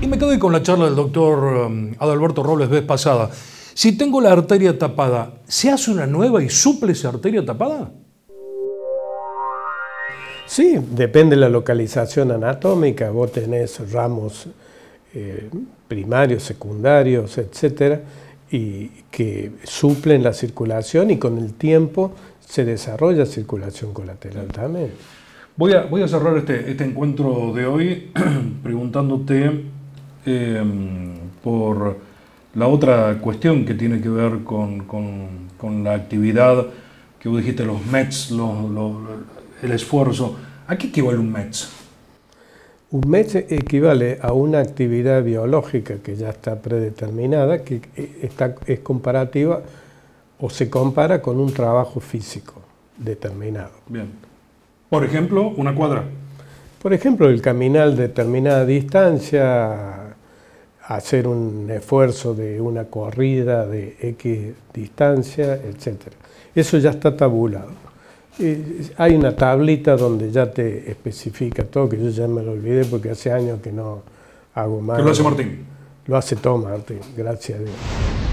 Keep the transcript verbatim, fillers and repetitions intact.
Y me quedé con la charla del doctor Adalberto Robles vez pasada. Si tengo la arteria tapada, ¿se hace una nueva y suple esa arteria tapada? Sí, depende de la localización anatómica. Vos tenés ramos eh, primarios, secundarios, etcétera, y que suplen la circulación y con el tiempo se desarrolla circulación colateral también. Voy a, voy a cerrar este, este encuentro de hoy preguntándote eh, por la otra cuestión que tiene que ver con, con, con la actividad que vos dijiste, los M E Ts, los, los, el esfuerzo. ¿A qué equivale un M E T S? Un M E T S equivale a una actividad biológica que ya está predeterminada, que está, es comparativa o se compara con un trabajo físico determinado. Bien. Por ejemplo, una cuadra. Por ejemplo, el caminar determinada distancia, hacer un esfuerzo de una corrida de X distancia, etcétera. Eso ya está tabulado. Hay una tablita donde ya te especifica todo, que yo ya me lo olvidé porque hace años que no hago más. ¿Qué lo hace Martín? Lo hace todo Martín, gracias a Dios.